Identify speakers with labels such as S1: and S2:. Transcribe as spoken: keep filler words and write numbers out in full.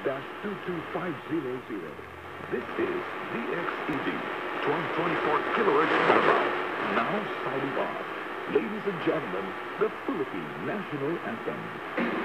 S1: two two five zero zero. This is D X E D twelve twenty-four kilohertz Davao. Now starting off. Ladies and gentlemen, the Philippine National Anthem.